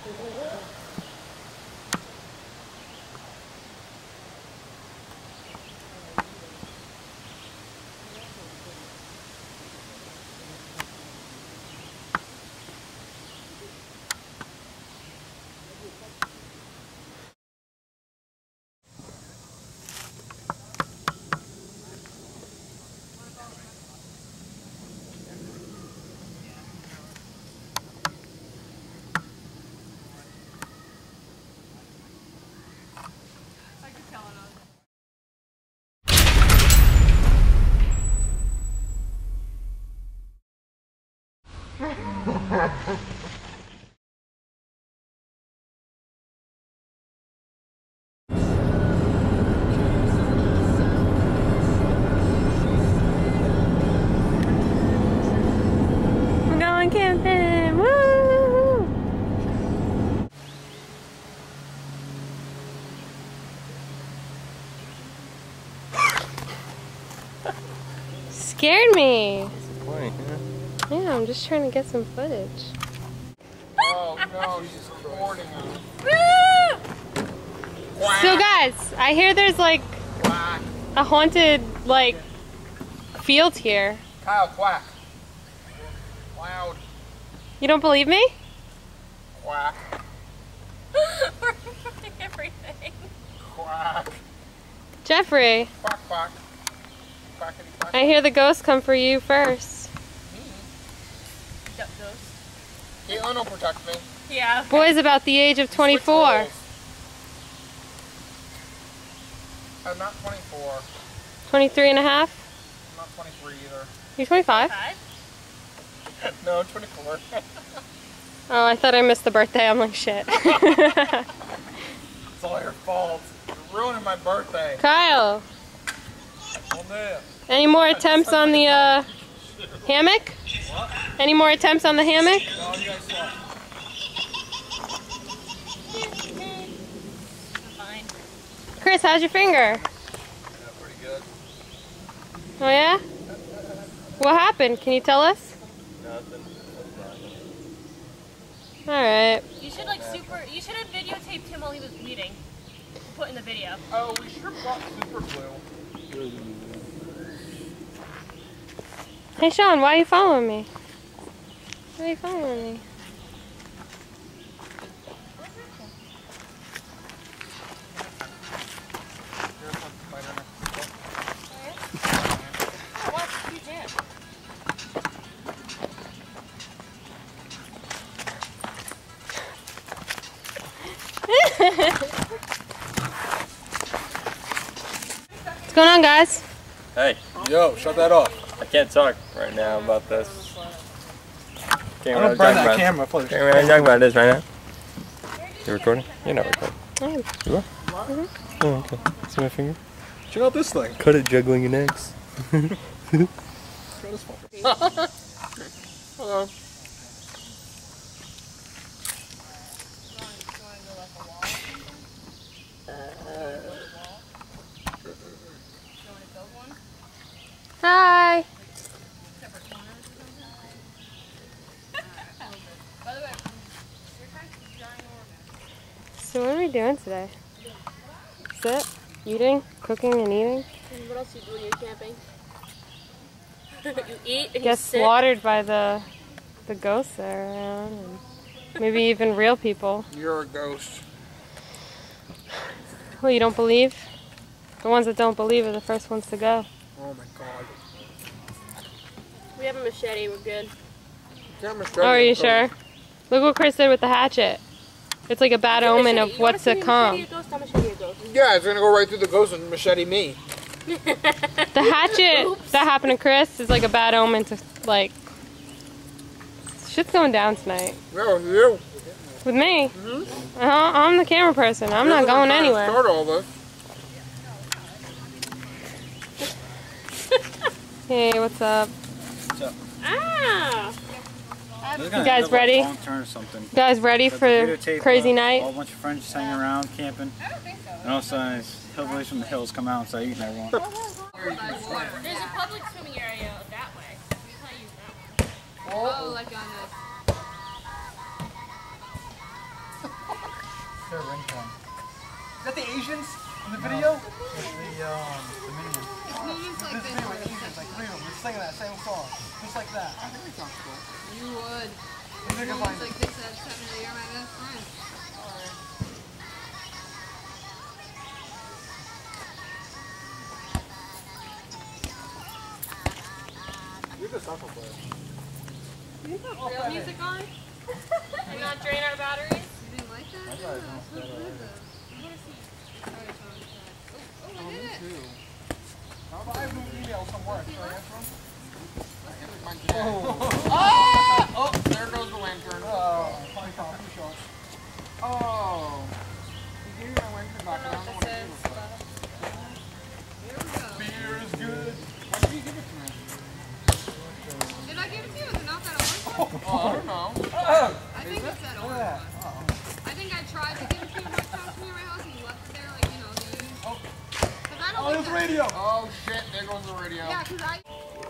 We're going camping! Woo! Scared me. What's the point, huh? Yeah, I'm just trying to get some footage. Oh no, she's recording us. So guys, I hear there's like Quack. a haunted like field here. Kyle, quack. Loud. You don't believe me? Quack. We're recording everything. Quack. Jeffrey, Quack, quack. Quackity quack. I hear the ghosts come for you first. Duck ghost. Caitlin will protect me. Yeah. Boys about the age of 24. Switch roles. I'm not 24. 23 and a half? I'm not 23 either. You're 25? No, I'm 24. Oh, I thought I missed the birthday. I'm like, shit. It's all your fault. You're ruining my birthday. Kyle, Oh, no. any more attempts on the hammock? What? Any more attempts on the hammock? No, you guys suck. Fine. Chris, how's your finger? Yeah, pretty good. Oh yeah? What happened? Can you tell us? Nothing. Alright. You should you should have videotaped him while he was bleeding. Put in the video. Oh, we should have brought super glue. Hey Sean, why are you following me? Why are you following me? What's going on, guys? Hey, Yo, shut that off. I can't talk right now about this. Can't I'm gonna burn that camera first. Can't really talk about this right now. You recording? You're not recording. I am. You are? Oh, okay. See my finger? Check out this thing. Cut it juggling your necks. Hello. Hi. So what are we doing today? Sit, eating, cooking, and eating. What else do you do when you're camping? You eat and Get you sit. slaughtered by the ghosts that are around, and maybe even real people. You're a ghost. Well, you don't believe? The ones that don't believe are the first ones to go. Oh my god. We have a machete, we're good. Oh, are you sure? Look what Chris did with the hatchet. It's like a bad omen of what's to come. Yeah, it's gonna go right through the ghost and machete me. The hatchet that happened to Chris is like a bad omen to, like, shit's going down tonight. Yeah, with you. With me? I'm the camera person. I'm not going anywhere. Start all this. Hey, what's up? What's up? Ah! You guys ready? You guys ready for crazy night? A whole bunch of friends just hanging around, camping. I don't think so. And all of a sudden, these hillbillies from the hills come out and start eating everyone. There's a public swimming area that way. We can use that one. Oh, like on their ringtone. Is that the Asians in the video? The Minions. This video with Asians, like 3 of them, just singing that same song. Just like that. I think it sounds cool. You would. It's like a line. Like this at 7, you're my best friend. You're the soccer player. You put real music on? Are we not drain our batteries? You didn't like that? Yeah, that's so good though. I want to see. Oh, I did it. Too. I have new emails from work. Should I answer them? Oh, there goes the lantern. Oh, funny call. Pretty short. Oh. You gave me my lantern back. I don't know what to do with it. Here we go. Beer is good. Why did you give it to me? Did I give it to you? Is it not that orange one? Oh, I don't know. I think it's that orange one. I think I tried to give it to you next time to me at my house and you left it there like, you know, you used. Oh. Because I don't Oh, like there's the that. radio. Oh, shit. There goes the radio. Yeah, because I...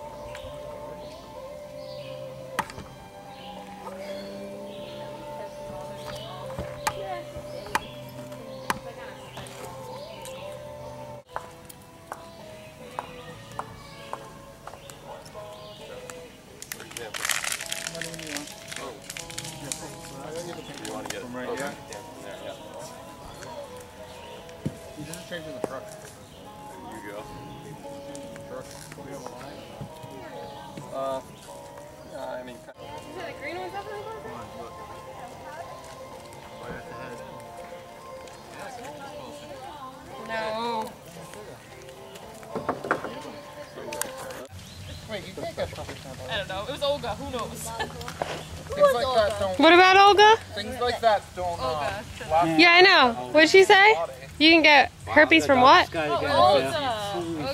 From right here? Yeah. You just changed the truck. There you go. Truck. Do we have a line? I mean, Is that the green ones up in the Come on, look. Right at the head. No. Wait, you can't get truck sample. I don't know. It was Olga. Who knows? Things like that don't. What about Olga? Things like that don't. Olga. Last Yeah, I know. What'd she say? You can get herpes from what? Olga.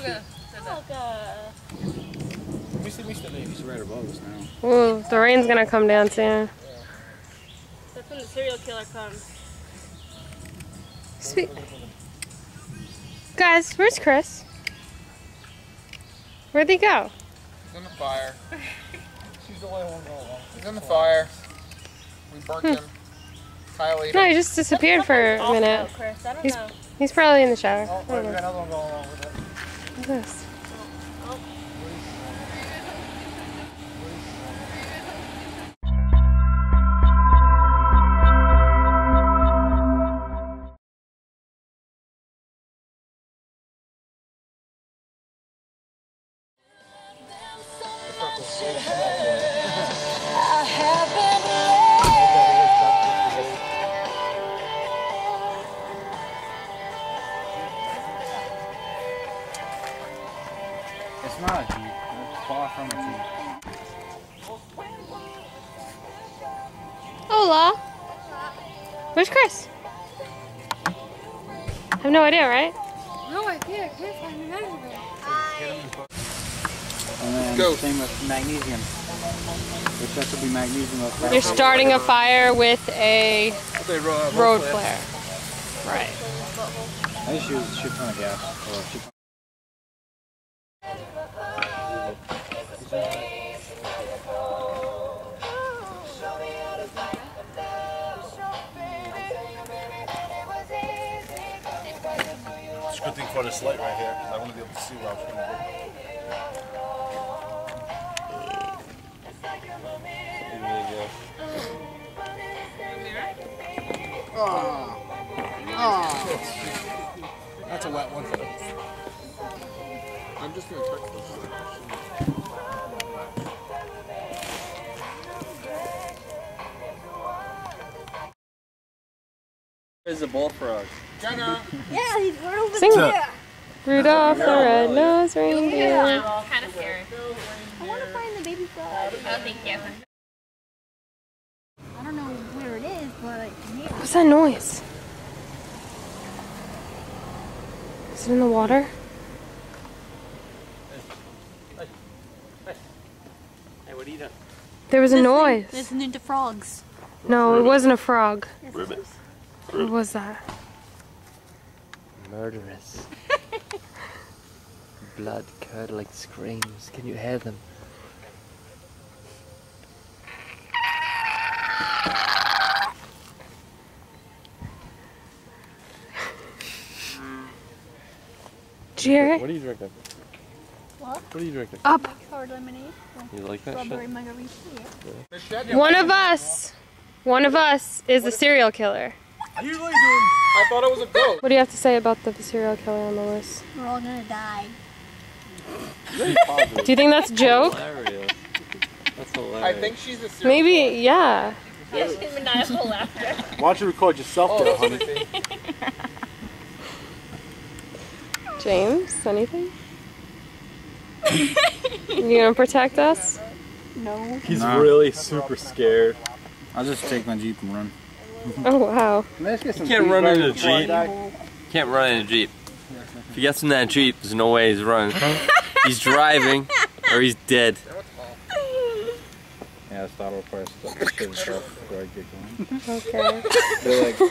We see Mr. Navy. He's right above us now. Ooh, the rain's gonna come down soon. That's when the serial killer comes. Sweet. Guys, where's Chris? Where'd he go? He's in the fire. She's the only one going along. He's in the fire. We burnt him. Kyle ate No, him. he just disappeared for a minute. Chris, I don't He's know. he's probably in the shower. Oh, I wait, don't we know. got another one going along with it. What's this? It's not a Jeep. It's far from a Jeep. Hola. Where's Chris? I have no idea, right? No idea. I can't find the measurement. And then Go. same with magnesium. Which has to be magnesium. You're starting a fire with a They road flare. Right. I just use a shit ton of gas. Or a shit ton. It's a good thing for this light right here, because I want to be able to see where I was going to That's a wet one. I'm just going to touch this. There's a bullfrog. Jenna! Yeah, he's right over Sing there. it. Rudolph the red-nosed reindeer. Kind of scary. I want to find the baby frog. Oh, thank you. I don't know where it is, but I can hear it. What's that noise? Is it in the water? Hey, what are you doing? There was a noise. Listening to frogs. No, it wasn't a frog. Ribbit. What was that? Murderous. Blood-curdling screams. Can you hear them? Jared? What are you drinking? What? What are you drinking? Up. Hard lemonade. You like that Strawberry shit? margarita. One of us is the serial killer. I usually do. I thought it was a goat. What do you have to say about the serial killer on the list? We're all gonna die. Very positive. Do you think that's a joke? Hilarious. That's hilarious. I think she's a serial Maybe, yeah. Yeah, she's maniacal laughter. Why don't you record yourself there, honey? James, anything? You gonna protect us? No. He's really super scared. I'll just take my Jeep and run. Oh wow. You can't run in a Jeep. Can't run in a Jeep. If he gets in that Jeep, there's no way he's running. He's driving, or he's dead. Yeah, I thought it was probably stuff before I get going. Okay. They're like,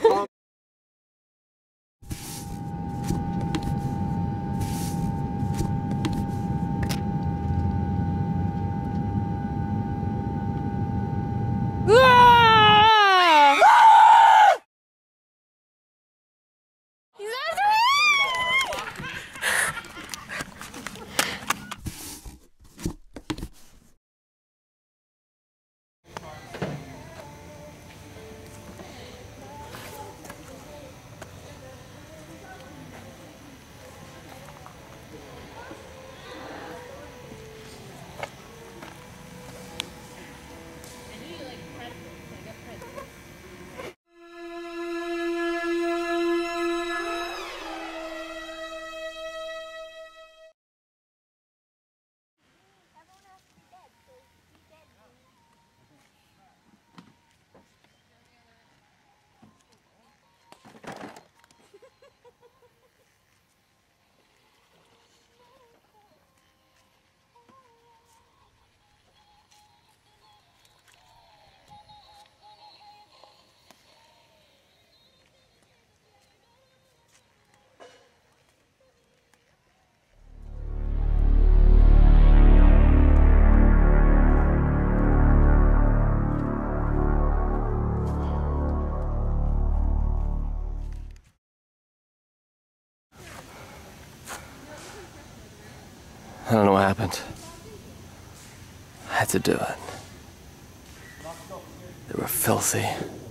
I don't know what happened. I had to do it. They were filthy.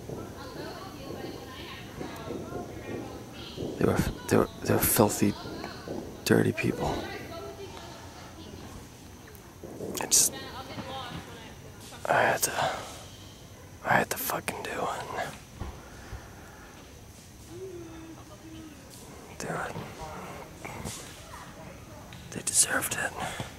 They were filthy, dirty people. I had to fucking do it. Do it. They deserved it.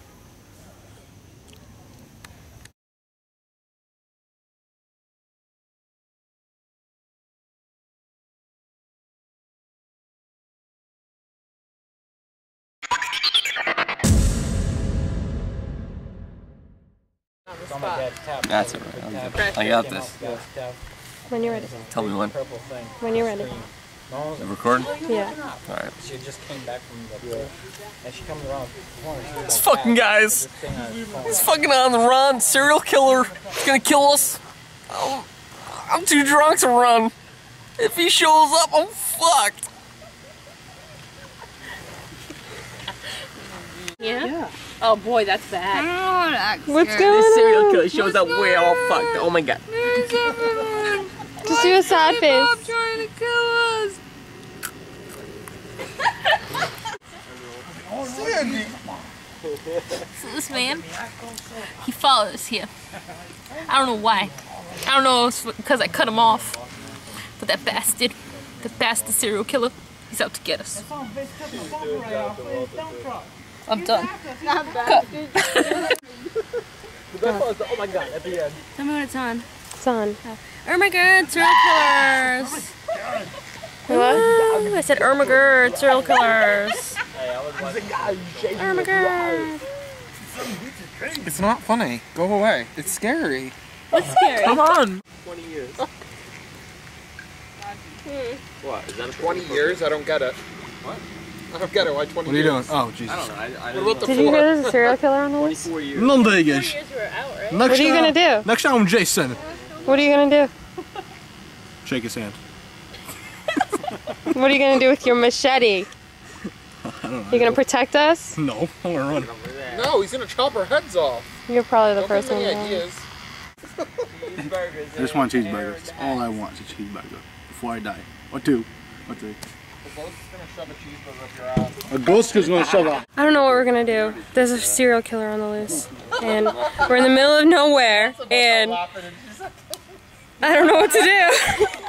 That's alright. I got this. When you're ready. Tell me when. When you're ready. You recording? Yeah. Alright. She just came back from the and she comes around the corner. This fucking guys. He's fucking on the run. Serial killer. He's gonna kill us. I'm too drunk to run. If he shows up, I'm fucked. Yeah? Oh boy, that's bad. What's going This serial on? killer shows up, we're all fucked. Oh my god. Just do a sad face. Trying to kill us. So this man, he followed us here. I don't know why. I don't know if it's because I cut him off. But that bastard, serial killer, he's out to get us. I'm done. Cut. Oh my god, at the end. Tell me when it's on. It's on. Oh my god, serial killers! What? Ooh, I said, oh my god, serial killers! Oh my god! It's not funny. Go away. It's scary. What's scary? Come on. 20 years. What? Is that a 20 years? I don't get it. What? I don't get it. Why 20 What are you years? doing? Oh, Jesus. I don't know. I What about the Did you hear there's a serial killer on the list? 24 years. Não digas. Years we were out, right? What are you gonna do? Next time, Jason. What are you gonna do? Shake his hand. What are you gonna do with your machete? I don't know. You gonna protect us? No, I'm gonna run. No, he's gonna chop our heads off. You're probably the Don't give person. me who knows. ideas. I just want a cheeseburger. That's all I want is a cheeseburger before I die. Or two. Or three. The ghost is gonna shove a cheeseburger up your ass. A ghost is gonna shove up. I don't know what we're gonna do. There's a serial killer on the loose, and we're in the middle of nowhere, and I don't know what to do.